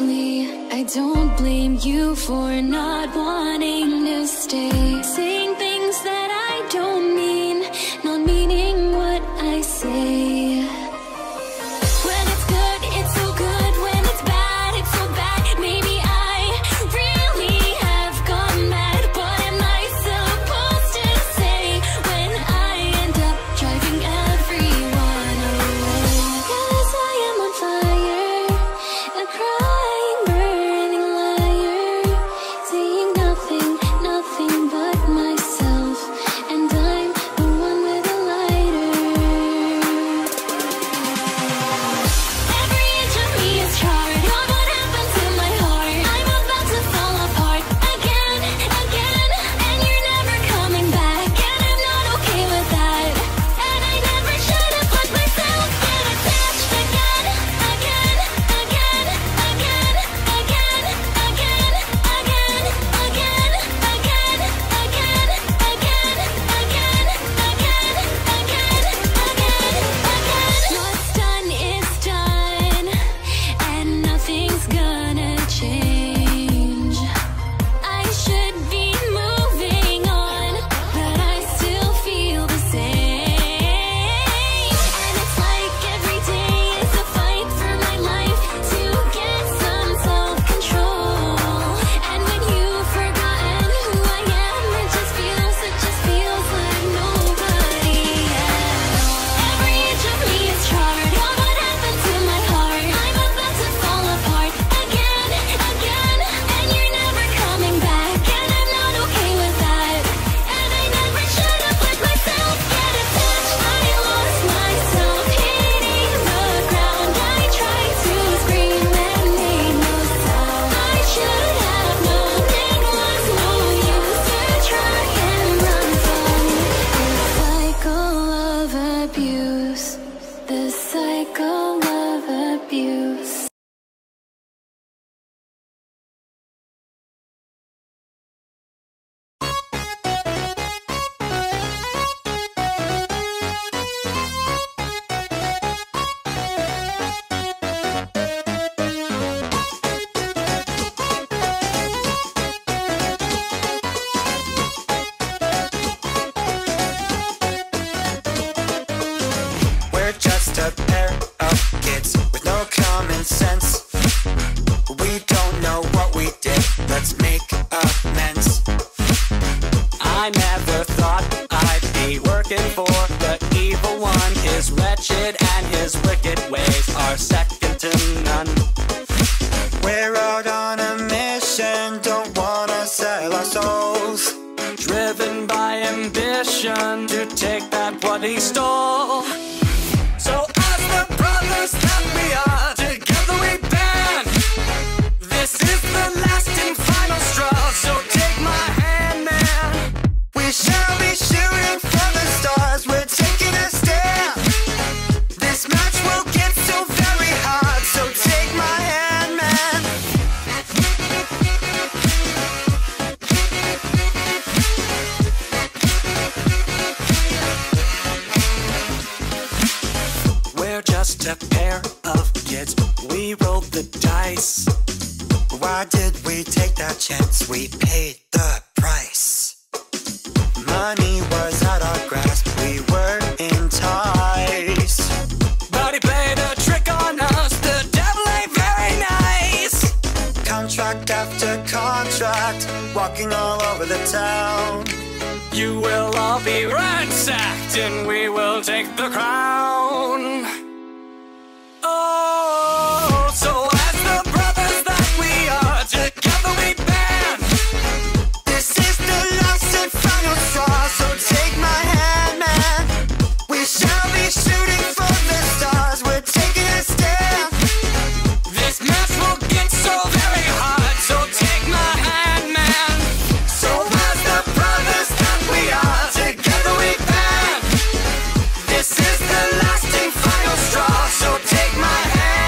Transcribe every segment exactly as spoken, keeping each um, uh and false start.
lately. I don't blame you for not wanting to stay. Saying things that I don't mean, not meaning what I say. When it's good, it's so good. When it's bad, it's so bad. Maybe I really have gone mad. What am I supposed to say when I end up driving everyone away? 'Cause I am on fire, a crying, burning liar, saying nothing, nothing but myself. And I'm the one with a lighter. Every inch of me is charred. Oh, what happened to my heart? I'm about to fall apart again, again. And you're never coming back, and I'm not okay with that. And I never should have let myself get attached again, again, again, again, again, again, again, again, again, again, again, again, again, again, again. What's done is done, and nothing's gonna change. I should be moving on, but I still feel the same. And it's like every day is a fight for my life to get some self-control. And when you've forgotten who I am, it just feels, it just feels like nobody else. Every inch of me is charred. Oh, what happened to my heart? I'm about to fall apart again, again. And you're never coming back, and I'm not okay with that. And I never should have let myself get attached. I lost myself hitting the ground. I tried to scream and made no sound. I should have known it was no use to try and run from this cycle of abuse. This cycle of abuse. We're just a pair of kids with no common sense. We don't know what we did, let's make amends. I never thought I'd be working for the evil one. His wretched and his wicked ways are second to none. We're out on a mission, don't wanna sell our souls. Driven by ambition to take back what he stole. So as the brothers that we are, together we band. This is the last and final straw, so take my hand, man. We shall be shooting for the stars, we're taking a stand. This match will get so very hard, so take my hand, man. We're just a pair of kids, we rolled the dice. Why did we take that chance? We paid the price. Money was at our grasp, we were enticed. But he played a trick on us, the devil ain't very nice. Contract after contract, walking all over the town. You will all be ransacked, and we will take the crown. Oh, so as the brothers that we are, together we band. This is the last and final straw, so take my hand, man. We shall be shooting for the stars, we're taking a stand. This match will get so very hard, so take my hand, man. So as the brothers that we are, together we band. This is the last and final straw, so take my hand.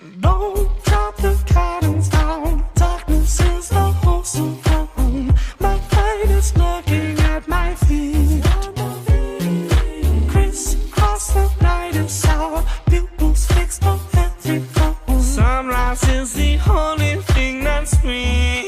Don't drop the curtains down. Darkness is the host of home. My fate is knocking at my feet. Crisscross the night is our pupils fixed on every phone. Sunrise is the only thing that's sweet.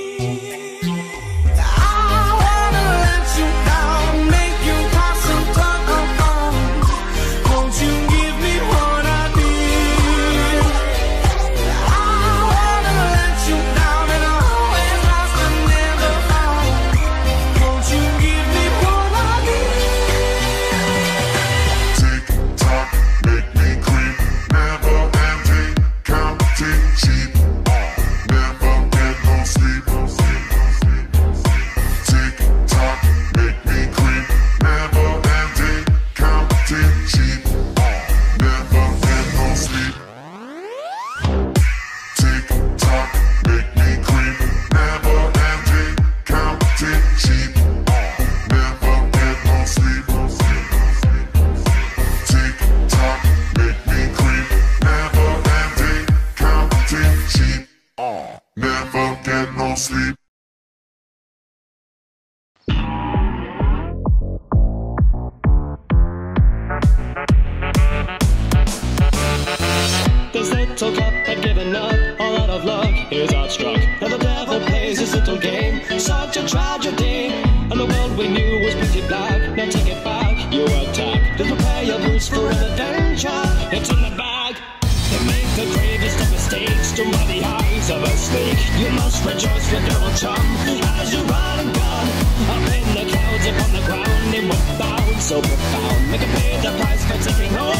Never get no sleep. This little cup had given up, all out of luck is outstruck. Now the devil plays his little game, such a tragedy. And the world we knew was pretty black, now take it back, you attack. To prepare your boots for an adventure, it's in the bag. To make the gravest of mistakes, to run the eyes of a snake. You must rejoice with your old chum, as you run and gun. Up in the clouds, upon the ground, in what bound, so profound. Make a pay the price for taking home